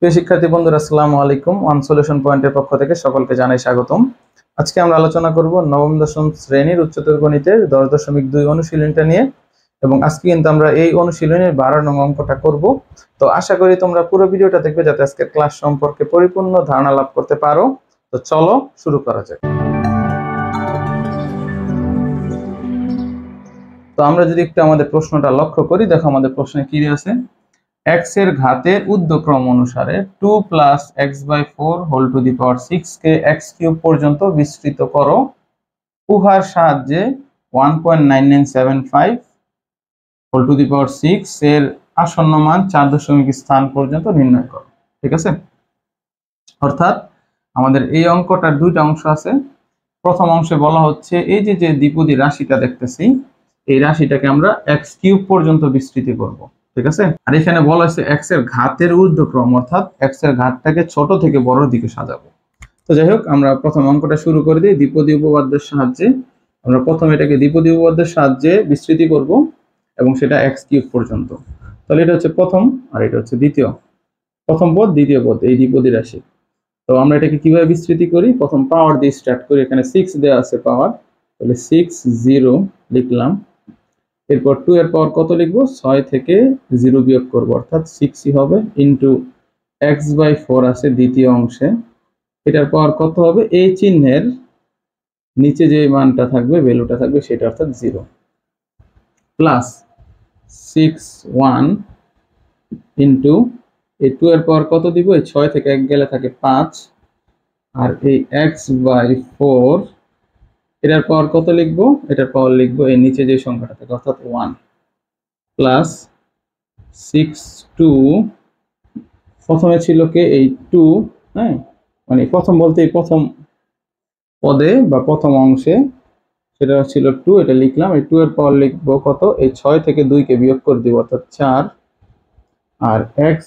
প্রিয় শিক্ষার্থী বন্ধুরা, আসসালামু আলাইকুম। ওয়ান সলিউশন পয়েন্টের পক্ষ থেকে সকলকে জানাই স্বাগতম। আজকে আমরা আলোচনা করব নবম-দশম শ্রেণীর উচ্চতর গণিতের 10.2 অনুশীলনীটা নিয়ে, এবং আজকে কিন্তু আমরা এই অনুশীলনের 12 নং অঙ্কটা করব। তো আশা করি তোমরা পুরো ভিডিওটা দেখবে যাতে আজকের ক্লাস সম্পর্কে পরিপূর্ণ ধারণা লাভ করতে পারো। তো চলো শুরু করা যাক। তো আমরা যদি একটু আমাদের প্রশ্নটা লক্ষ্য করি, দেখো আমাদের প্রশ্নে কি আছে। x এর ঘাতের ঊর্ধ্বক্রম অনুসারে 2 + x/4 whole to the power 6 K x³ পর্যন্ত বিস্তৃত করো। উহার সাহায্যে 1.9975 হোল টু দি পাওয়ার 6 এর আসন্ন মান 4 দশমিক স্থান পর্যন্ত নির্ণয় করো। ঠিক আছে, অর্থাৎ আমাদের এই অঙ্কটার দুইটা অংশ আছে। প্রথম অংশে বলা হচ্ছে এই যে দ্বিপদী রাশিটা দেখতেছি, এই রাশিটাকে আমরা x³ পর্যন্ত বিস্তৃতি করব। ঠিক আছে, আর এখানে বলা হয়েছে x এর ঘাতের ঊর্ধ্বক্রম, অর্থাৎ x এর ঘাতটাকে ছোট থেকে বড় দিকে সাজাবো। তো যাই হোক, আমরা প্রথম অঙ্কটা শুরু করে দিই। দ্বিপদী উপপাদ্যের সাহায্যে আমরা প্রথমে এটাকে দ্বিপদী উপপাদ্যের সাহায্যে বিস্তৃতি করব, এবং সেটা x³ পর্যন্ত। তাহলে এটা হচ্ছে প্রথম, আর এটা হচ্ছে দ্বিতীয়। প্রথম পদ দ্বিতীয় পদ, এই দ্বিপদী রাশি। তো আমরা এটাকে কিভাবে বিস্তৃতি করি, প্রথম পাওয়ার দিয়ে স্টার্ট করি। এখানে 6 দেওয়া আছে পাওয়ার, তাহলে 6 0 লিখলাম। এরপর 2 এর পাওয়ার কত লিখবো, 6 থেকে 0 বিয়োগ করব, অর্থাৎ 6 হবে ইন্টু x/4 আছে দ্বিতীয় অংশে। এটার পাওয়ার কত হবে, এই চিহ্নের নিচে যে মানটা থাকবে, ভ্যালুটা থাকবে সেটা, অর্থাৎ 0 প্লাস 6 1 ইন্টু এই 2 এর পাওয়ার কত দিব, এই 6 থেকে 1 গেলে থাকে 5, আর এই x/4 এটার পাওয়ার কত লিখবো, এটার পাওয়ার লিখবো এই নিচে যে সংখ্যাটা থাকে, অর্থাৎ 1 প্লাস 6 2, প্রথমে ছিল কে এই 2, হ্যাঁ, মানে প্রথম বলতে এই প্রথম পদে বা প্রথম অংশে সেটা ছিল 2, এটা লিখলাম। এই 2 এর পাওয়ার লিখবো কত, এই 6 থেকে 2 কে বিয়োগ করে দিব, অর্থাৎ 4, আর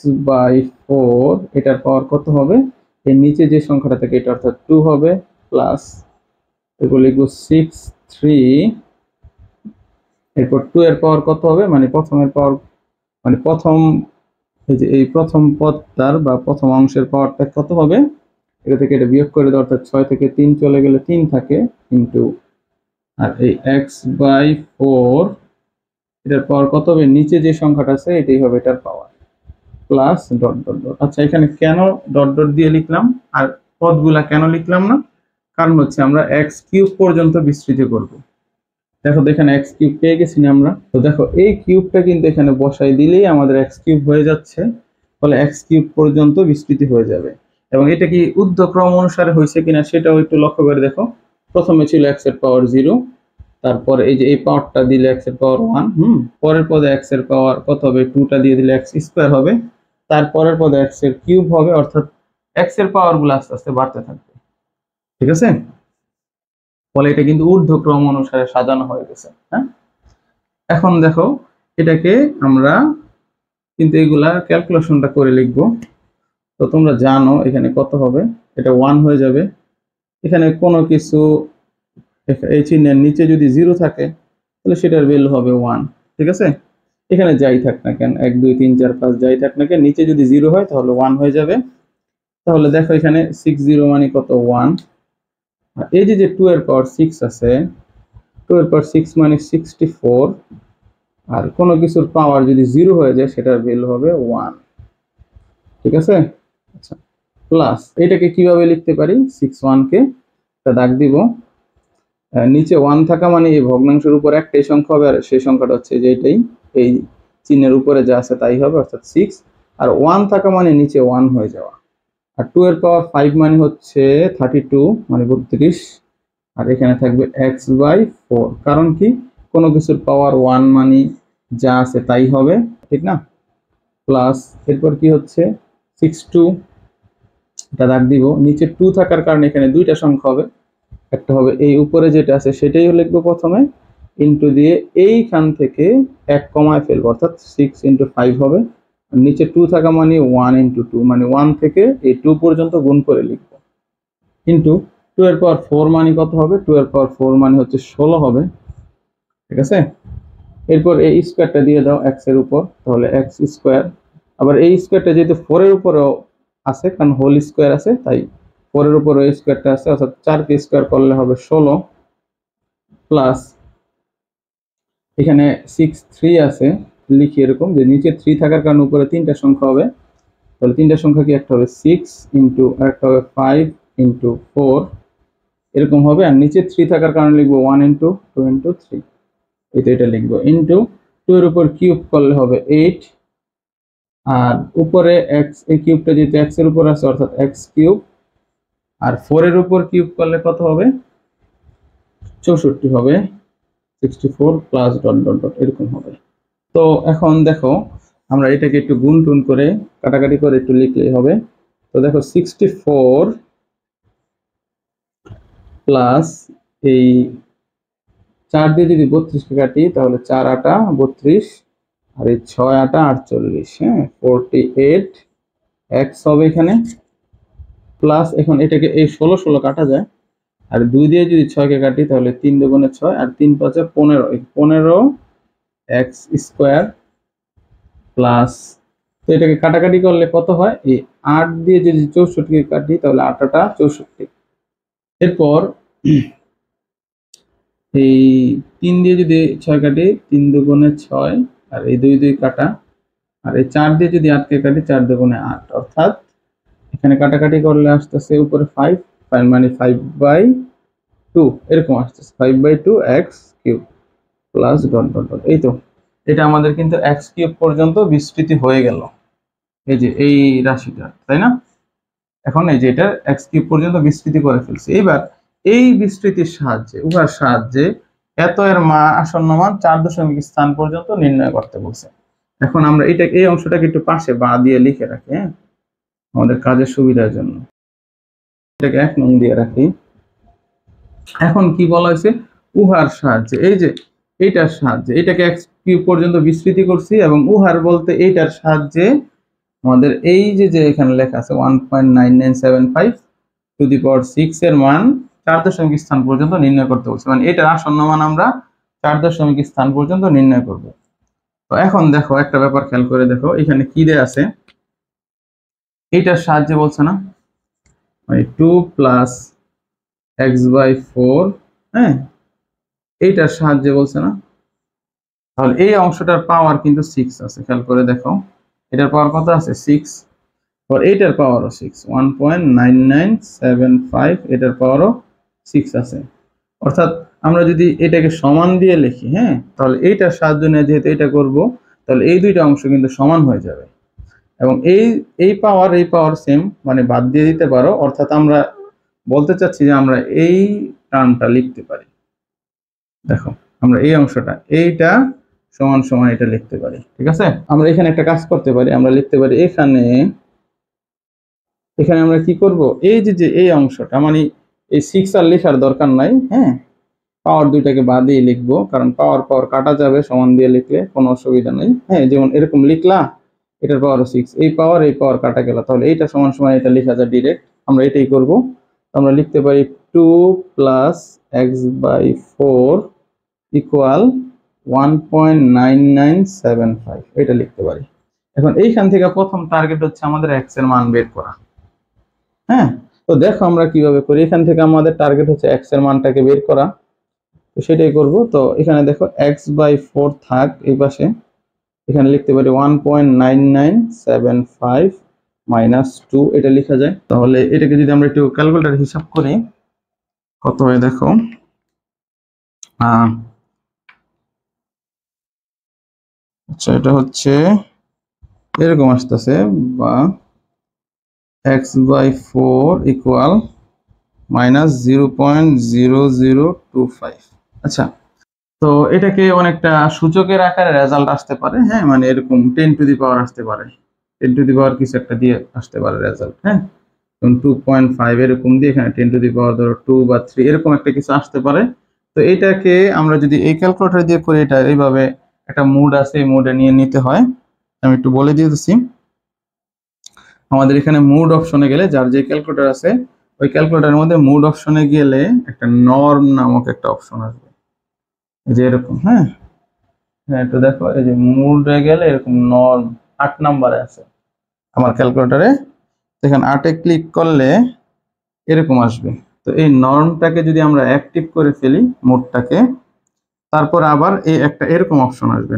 x/4 এটার পাওয়ার কত হবে, এর নিচে যে সংখ্যাটা থাকে এটা, অর্থাৎ 2 হবে, প্লাস এরপর লিখবো 6 3, এরপর 2 এর পাওয়ার কত হবে, মানে প্রথমের পাওয়ার, মানে প্রথম এই যে এই প্রথম পদটার বা প্রথম অংশের পাওয়ারটা কত হবে, এটা থেকে এটা বিয়োগ করে দাও, অর্থাৎ 6 থেকে 3 চলে গেলে 3 থাকে, ইন্টু আর এই x/4 এটার পাওয়ার কত হবে, নিচে যে সংখ্যাটা আছে এটাই হবে এটার power, plus dot dot dot. আচ্ছা, এখানে কেন ডট ডট দিয়ে লিখলাম আর পদগুলা কেন লিখলাম না, কারণ হচ্ছে আমরা x³ পর্যন্ত বিস্তৃত করব। দেখো এখানে x³ পেয়ে গেছি না আমরা। তো দেখো এই কিউবটা কিন্তু এখানে বসাই দিলেই আমাদের x³ হয়ে যাচ্ছে, ফলে x³ পর্যন্ত বিস্তৃতি হয়ে যাবে। এবং এটা কি ঊর্ধ্বক্রম অনুসারে হয়েছে কিনা সেটাও একটু লক্ষ্য করে দেখো। প্রথমে ছিল x এর পাওয়ার 0, তারপর এই যে এই পাওয়ারটা দিলে x এর পাওয়ার 1, পরের পদে x এর পাওয়ার কত হবে, 2টা দিয়ে দিলে x² হবে, তারপরের পদে x এর কিউব হবে, অর্থাৎ x এর পাওয়ার গুলো আস্তে আস্তে বাড়তে থাকবে। ঠিক আছে, ফলে এটা কিন্তু ঊর্ধ্বক্রম অনুসারে সাজানো হয়ে গেছে। হ্যাঁ, এখন দেখো এটাকে আমরা কিন্তু এগুলা ক্যালকুলেশনটা করে লিখবো। তো তোমরা জানো এখানে কত হবে, এটা 1 হয়ে যাবে। এখানে কোনো কিছু এই চিহ্নের নিচে যদি 0 থাকে তাহলে সেটার ভ্যালু হবে 1। ঠিক আছে, এখানে যাই থাক না কেন, 1 2 3 4 5 যাই থাক না কেন, নিচে যদি 0 হয় তাহলে 1 হয়ে যাবে। তাহলে দেখো এখানে 6 0 মানে কত, 1। আর এই যে 2 এর পাওয়ার 6 আছে, 2 এর পাওয়ার 6 মানে 64, আর কোনো কিছুর পাওয়ার যদি 0 হয়ে যায় সেটার ভ্যালু হবে 1। ঠিক আছে, আচ্ছা, প্লাস এটাকে কিভাবে লিখতে পারি, 61 কে একটা দাগ দিব, নিচে 1 থাকা মানে এই ভগ্নাংশের উপর একটাই সংখ্যা হবে, আর সেই সংখ্যাটা হচ্ছে যে এটাই, এই চিহ্নের উপরে যা আছে তাই হবে, অর্থাৎ 6। আর 1 থাকা মানে নিচে 1 হয়ে যাওয়া। আর 2 এর পাওয়ার 5 মানে হচ্ছে 32, মানে 32, আর এখানে থাকবে x/4। কারণ কি, কোনো কিছুর পাওয়ার 1 মানে যা আছে তাই হবে, ঠিক না। প্লাস এরপর কি হচ্ছে 62, এটা দাগ দিব। নিচে 2 থাকার কারণে এখানে দুইটা সংখ্যা হবে, একটা হবে এই উপরে যেটা আছে সেটাই লিখবো প্রথমে, ইন্টু দিয়ে এইখান থেকে 1 কমায় ফেলবো, অর্থাৎ 6 × 5 হবে। নিচে 2 থাকা মানে 1 × 2, মানে 1 থেকে এই 2 পর্যন্ত গুণ করে লিখবো, কিন্তু 2 এর পাওয়ার 4 মানে কত হবে, 2 এর পাওয়ার 4 মানে হচ্ছে 16 হবে। ঠিক আছে, এরপর এই স্কোয়ারটা দিয়ে দাও x এর উপর, তাহলে x²। আবার এই স্কোয়ারটা যেহেতু 4 এর উপরেও আছে কারণ হোল স্কোয়ার আছে, তাই 4 এর উপর ওই স্কোয়ারটা আছে, অর্থাৎ 4 কে স্কোয়ার করলে হবে 16 প্লাস এখানে 6 3 আছে, লিখি এরকম যে নিচে 3 থাকার কারণে উপরে তিনটা সংখ্যা হবে, তাহলে তিনটা সংখ্যা কি একটা হবে 6 ইনটু একটা হবে 5 ইনটু 4 এরকম হবে, আর নিচে 3 থাকার কারণে লিখবো 1 ইনটু 2 ইনটু 3, এটা লিখবো ইনটু 2 এর উপর কিউব করলে হবে 8, আর উপরে x এই কিউবটা যেহেতু x এর উপর আছে অর্থাৎ x কিউব, আর 4 এর উপর কিউব করলে কত হবে 64 হবে, 64 প্লাস ডট ডট ডট এরকম হবে। তো এখন দেখো আমরা এটাকে একটু গুণ টুন করে কাটাকাটি করে একটু লিখলেই হবে। তো দেখো 64 প্লাস এই 4 দিয়ে যদি 32 কে কাটি তাহলে 4 8 32 আর এই 6 8 48, হ্যাঁ 48 x হবে এখানে, প্লাস এখন এটাকে এই 16 16 কাটা যায়, আর 2 দিয়ে যদি 6 কে কাটি তাহলে 3 দুগুণে 6 আর 3 5 15, 15 x স্কয়ার প্লাস, তো এটাকে কাটাকাটি করলে কত হয় এই 8 দিয়ে যদি 64 কে কাটি তাহলে 8 8 64, এরপর এই 3 দিয়ে যদি 6 কাটি 3 দুগুণে 6 আর এই 2 2 কাটা, আর এই 4 দিয়ে যদি 8 কে কাটি 4 দুগুণে 8, অর্থাৎ এখানে কাটাকাটি করলে আসতেছে উপরে 5 মানে 5/2 এরকম আসতেছে, 5/2 x cube plus dot dot dot. এই তো এটা আমাদের কিন্তু x কিউব পর্যন্ত বিস্তৃতি হয়ে গেল, এই যে এই রাশিটা, তাই না? এখন এই যে এটা x কিউব পর্যন্ত বিস্তৃতি করে ফেলছি। এবার এই বিস্তৃতির সাহায্যে উহার সাহায্যে এত এর আসন্ন মান 4 দশমিক স্থান পর্যন্ত নির্ণয় করতে বলছে। এখন আমরা এটা এই অংশটাকে একটু পাশে বা দিয়ে লিখে রাখি, হ্যাঁ আমাদের কাজের সুবিধার জন্য এটাকে 1 নং দিয়ে রাখি। এখন কি বলা হয়েছে উহার সাহায্যে, এই যে এইটার সাহায্যে এটাকে x কিউব পর্যন্ত বিস্তৃতি করছি, এবং উহার বলতে এইটার সাহায্যে আমাদের এই যে এখানে লেখা আছে 1.9975 টু দি পাওয়ার 6 এর মান 4 দশমিক স্থান পর্যন্ত নির্ণয় করতে বলছে, মানে এটার আসন্ন মান আমরা 4 দশমিক স্থান পর্যন্ত নির্ণয় করব। তো এখন দেখো একটা ব্যাপার খেয়াল করে দেখো, এখানে কি দেয়া আছে, এইটার সাহায্যে বলছে না মানে 2 প্লাস x/4, হ্যাঁ এইটার সাহায্যে বলছে না, তাহলে এই অংশটার পাওয়ার কিন্তু 6 আছে, খেয়াল করে দেখো এটার পাওয়ার কত আছে 6, আর এইটার পাওয়ারও 6, 1.9975 এটার পাওয়ারও 6 আছে, অর্থাৎ আমরা যদি এটাকে সমান দিয়ে লিখি, হ্যাঁ তাহলে এইটার সাহায্য নিয়ে যেহেতু এটা করব তাহলে এই দুইটা অংশ কিন্তু সমান হয়ে যাবে, এবং এই পাওয়ার সেম মানে বাদ দিয়ে দিতে পারো, অর্থাৎ আমরা বলতে চাচ্ছি যে আমরা এই টার্মটা লিখতে পারি, দেখো আমরা এই অংশটা এইটা সমান সমান এটা লিখতে পারি, ঠিক আছে? আমরা এখানে একটা কাজ করতে পারি, আমরা লিখতে পারি এখানে আমরা কি করব এই যে এই অংশটা মানে এই 6 আর লেখার দরকার নাই, হ্যাঁ পাওয়ার দুইটাকে বাদ দিয়ে লিখবো, কারণ পাওয়ার কাটা যাবে, সমান দিয়ে লিখলে কোনো অসুবিধা নেই, হ্যাঁ যেমন এরকম লিখলা এটার পাওয়ার 6, এই পাওয়ার কাটা গেল, তাহলে এইটা সমান সমান এটা লেখা যায় ডিরেক্ট, আমরা এটাই করব। আমরা লিখতে পারি 2 প্লাস x/4 ইকুয়াল 1.9975 এটা লিখতে পারি। এখন এইখান থেকে প্রথম টার্গেট হচ্ছে আমাদের x এর মান বের করা, হ্যাঁ তো দেখো আমরা কিভাবে করি, এখান থেকে আমাদের টার্গেট হচ্ছে x এর মানটাকে বের করা, তো সেটাই করব। তো এখানে দেখো x/4 থাক এই পাশে, এখানে লিখতে পারি 1.9975 মাইনাস 2 এটা লেখা যায়, তাহলে এটাকে যদি আমরা একটু ক্যালকুলেটর হিসাব করি কত হয় দেখো, আচ্ছা এটা হচ্ছে এরকম আসতেছে, বা x/4 ইকুয়াল মাইনাস 0.0025। আচ্ছা তো এটাকে অনেকটা সূচকের আকারে রেজাল্ট আসতে পারে, হ্যাঁ মানে এরকম 10 টু দি পাওয়ার আসতে পারে, 10 টু দি পাওয়ার কিছু একটা দিয়ে আসতে পারে রেজাল্ট, হ্যাঁ 2.5 এরকম দিয়ে এখানে 10 টু দি পাওয়ার ধরো 2 বা 3 এরকম একটা কিছু আসতে পারে। তো এটাকে আমরা যদি এই ক্যালকুলেটর দিয়ে করি, এটা এইভাবে একটা মুড আছে, এই মুডে নিয়ে নিতে হয়, আমি একটু বলে দিয়ে দিচ্ছি। আমাদের এখানে মুড অপশনে গেলে যার যে ক্যালকুলেটর আছে ওই ক্যালকুলেটরের মধ্যে মুড অপশনে গেলে একটা নর্ম নামক একটা অপশন আসবে, এই যে এরকম, হ্যাঁ একটু দেখো এই যে মুডে গেলে এরকম নর্ম 8 নম্বরে আছে আমার ক্যালকুলেটরে, দেখেন 8-এ ক্লিক করলে এরকম আসবে। তো এই নর্মটাকে যদি আমরা অ্যাক্টিভ করে ফেলি মোডটাকে, তারপর আবার এই একটা এরকম অপশন আসবে,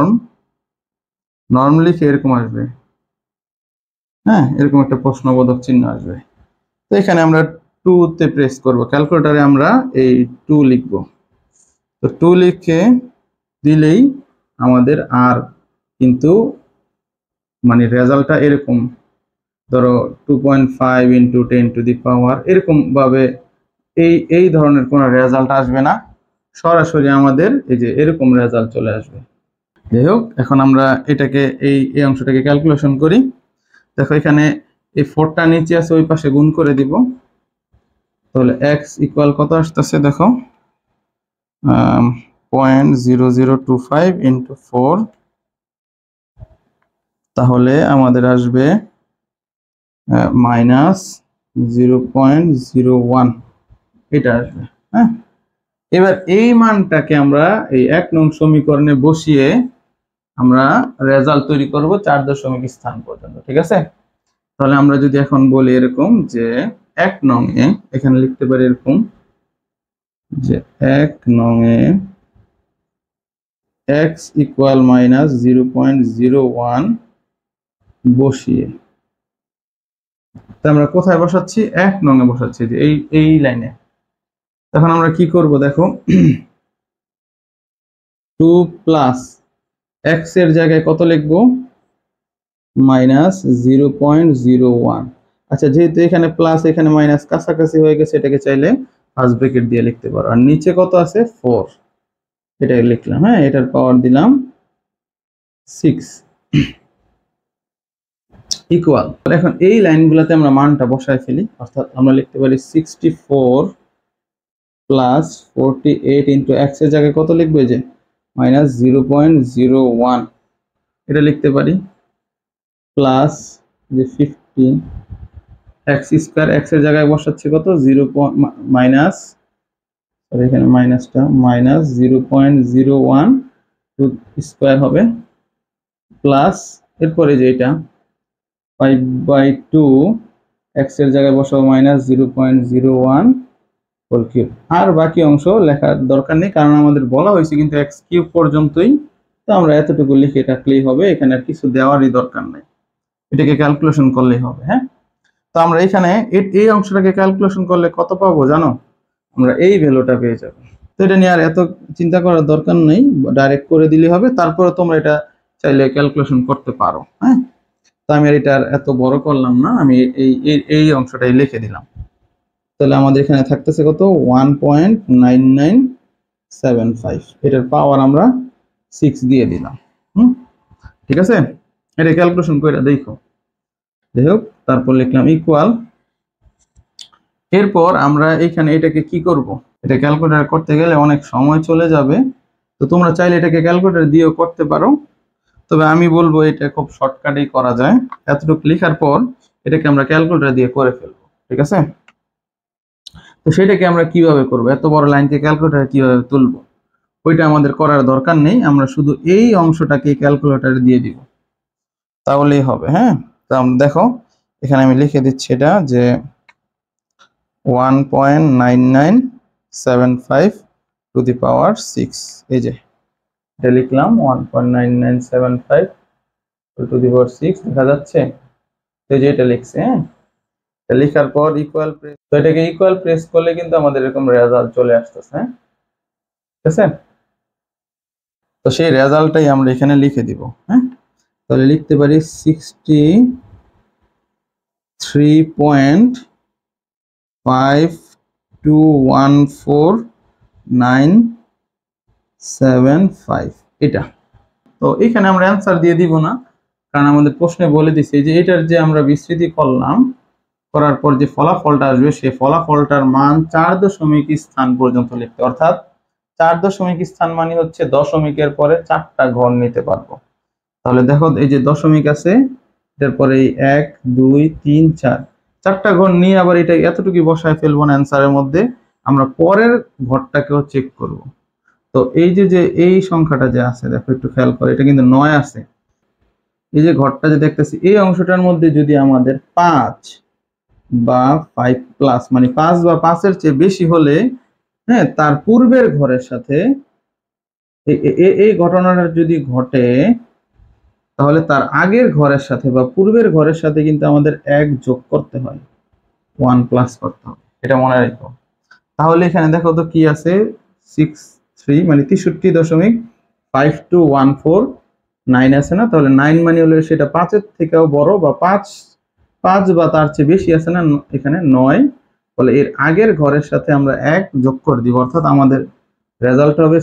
নর্ম লিখে এরকম আসবে, হ্যাঁ, এরকম একটা প্রশ্নবোধক চিহ্ন আসবে। তো এখানে আমরা 2 তে প্রেস করব, ক্যালকুলেটরে আমরা এই 2 লিখব। তো 2 লিখে দিলেই আমাদের আর কিন্তু মানে রেজাল্টটা এরকম, ধরো 2.5 × 10⁻⁴ এরকম ভাবে এই ধরনের কোনো রেজাল্ট আসবে না, সরাসরি আমাদের এই যে এরকম রেজাল্ট চলে আসবে। যাই হোক, এখন আমরা এটাকে এই অংশটাকে ক্যালকুলেশন করি। দেখো এখানে এই 4টা নিচে আছে, ওই পাশে গুণ করে দিব। তাহলে x ইকুয়াল কত আসতেছে দেখো, 0.0025 × 4, তাহলে আমাদের আসবে -0.01, এটা আসবে। হ্যাঁ, এবার এই মানটাকে আমরা এই 1 নং সমীকরণে বসিয়ে আমরা রেজাল্ট তৈরি করব 4 দশমিক স্থান পর্যন্ত। ঠিক আছে, তাহলে আমরা যদি এখন বলি এরকম যে 1 নং এ, এখানে লিখতে পারি এরকম যে 1 নং এ x ইকুয়াল -0.01 বসিয়ে, তা আমরা কোথায় বসাচ্ছি? 1 নং এ বসাচ্ছি, যে এই লাইনে। তখন আমরা কি করব দেখো, 2 প্লাস x এর জায়গায় কত লিখবো? -0.01। আচ্ছা, যেহেতু এখানে প্লাস এখানে মাইনাস কাছাকাছি হয়ে গেছে, এটাকে চাইলে ফার্স্ট ব্র্যাকেট দিয়ে লিখতে পারো। আর নিচে কত আছে? 4, এটা লিখলাম। হ্যাঁ, এটার পাওয়ার দিলাম 6 ইকুয়াল। এখন এই লাইনগুলোতে আমরা মানটা বসায় ফেলি, অর্থাৎ আমরা লিখতে পারি 64 প্লাস 48 × x এর জায়গায় কত লিখবে? যে -0.01, এটা লিখতে পারি, প্লাস যে 15 x স্কয়ার, x এর জায়গায় বসাচ্ছি কত? 0 মাইনাস, এখানে মাইনাসটা -0.01 স্কয়ার হবে, প্লাস এরপরে যে এটা 5/2 x এর জায়গায় বসাবো -0.01 হোল কিউব। আর বাকি অংশ লেখার দরকার নেই, কারণ আমাদের বলা হয়েছে কিন্তু x কিউব পর্যন্তই, তো আমরা এতটুকু লিখে রাখলেই হবে, এখানে আর কিছু দেওয়ারই দরকার নেই, এটাকে ক্যালকুলেশন করলেই হবে। হ্যাঁ, তো আমরা এখানে এই অংশটাকে ক্যালকুলেশন করলে কত পাবো জানো? আমরা এই ভ্যালুটা পেয়ে যাব। তো এটা নিয়ে আর এত চিন্তা করার দরকার নেই, ডাইরেক্ট করে দিলেই হবে। তারপরে তোমরা এটা চাইলে ক্যালকুলেশন করতে পারো। হ্যাঁ, তো আমি আর এটা এত বড় করলাম না, আমি এই অংশটাই লিখে দিলাম। তাহলে আমাদের এখানে থাকতেছে কত? 1.9975, এটার পাওয়ার আমরা 6 দিয়ে দিলাম। ঠিক আছে, এটা ক্যালকুলেশন করে দেখো। যাই হোক, তারপর লিখলাম ইকুয়াল। এরপর আমরা এখানে এটাকে কি করব? এটা ক্যালকুলেটর করতে গেলে অনেক সময় চলে যাবে, তো তোমরা চাইলে এটাকে ক্যালকুলেটর দিয়েও করতে পারো, তবে আমি বলবো এটা খুব শর্টকাটেই করা যায়। এতটুকু লেখার পর এটাকে আমরা ক্যালকুলেটর দিয়ে করে ফেলবো। ঠিক আছে, তো সেটাকে আমরা কিভাবে করব? এত বড় লাইনকে ক্যালকুলেটরে কিভাবে তুলবো, ওইটা আমাদের করার দরকার নেই, আমরা শুধু এই অংশটাকে ক্যালকুলেটরে দিয়ে দিব, তাহলেই হবে। হ্যাঁ, তো আমরা দেখো এখানে আমি লিখে দিচ্ছি এটা যে 1.9975 টু দি পাওয়ার 6, এই যে এটা লিখলাম 1.9975 টু দি পাওয়ার 6, দেখা যাচ্ছে? তো যে এটা লিখছে, হ্যাঁ, এটা লেখার পর ইকুয়াল প্রেস, তো এটাকে ইকুয়াল প্রেস করলে কিন্তু আমাদের এরকম রেজাল্ট চলে আসতেছে। হ্যাঁ, ঠিক আছে, তো সেই রেজাল্টটাই আমরা এখানে লিখে দিব। হ্যাঁ, তাহলে লিখতে পারি 63.5214,975, এটা। তো এখানে আমরা অ্যান্সার দিয়ে দিব না, কারণ আমাদের প্রশ্নে বলে দিছে যে এটার যে আমরা বিস্তৃতি করলাম, করার পর যে ফলাফলটা আসবে সেই ফলাফলটার মান 4 দশমিক স্থান পর্যন্ত লিখতে, অর্থাৎ 4 দশমিক স্থান মানে হচ্ছে দশমিকের পরে 4টা ঘর নিতে পারবো। তাহলে দেখো এই যে দশমিক আছে, এরপরে 1 2 3 4, 4টা ঘর নিয়ে আবার এটা এতটুকু বসায় ফেলবো না অ্যান্সারের মধ্যে, আমরা পরের ঘরটাকেও চেক করব। তো এই যে এই সংখ্যাটা যে আছে, দেখো একটু খেয়াল করো, এটা কিন্তু 9 আছে, এই যে ঘরটা যে দেখতেছি এই অংশটার মধ্যে যদি আমাদের 5 বা 5 প্লাস মানে 5 বা 5-এর চেয়ে বেশি হলে হ্যাঁ তার পূর্বের ঘরের সাথে এই ঘটনাটা যদি ঘটে তাহলে তার আগের ঘরের সাথে বা পূর্বের ঘরের সাথে কিন্তু আমাদের 1 যোগ করতে হয়, 1 প্লাস করতে হবে, এটা মনে রাখো। তাহলে এখানে দেখো তো কি আছে 63 মানে 63.5214 আছে না, তাহলে 9 মানে হলো সেটা 5-এর থেকেও বড় বা 5 বা তার চেয়ে বেশি আছে না এখানে 9, বলে এর আগের ঘরের সাথে আমরা 1 যোগ করে দিব, অর্থাৎ আমাদের রেজাল্ট হবে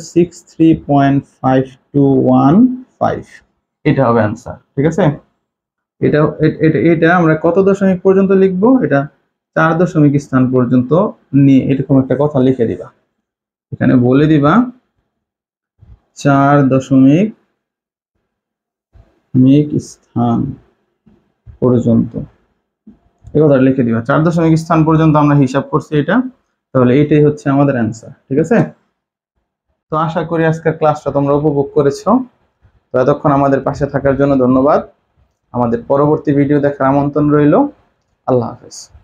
63.5215, এটা হবে आंसर। ঠিক আছে, এটা আমরা কত দশমিক পর্যন্ত লিখবো, এটা 4 দশমিক স্থান পর্যন্ত নিয়ে এরকম একটা কথা লিখে দিবা, এখানে বলে দিবা 4 দশমিক স্থান পর্যন্ত, এই কথা লিখে দিবা 4 দশমিক স্থান পর্যন্ত আমরা হিসাব করছি এটা, তাহলে এটাই হচ্ছে আমাদের आंसर। ঠিক আছে, তো আশা করি আজকের ক্লাসটা তোমরা উপভোগ করেছো। তো এতক্ষণ আমাদের পাশে থাকার জন্য ধন্যবাদ। আমাদের পরবর্তী ভিডিও দেখার আমন্ত্রণ রইল। আল্লাহ হাফেজ।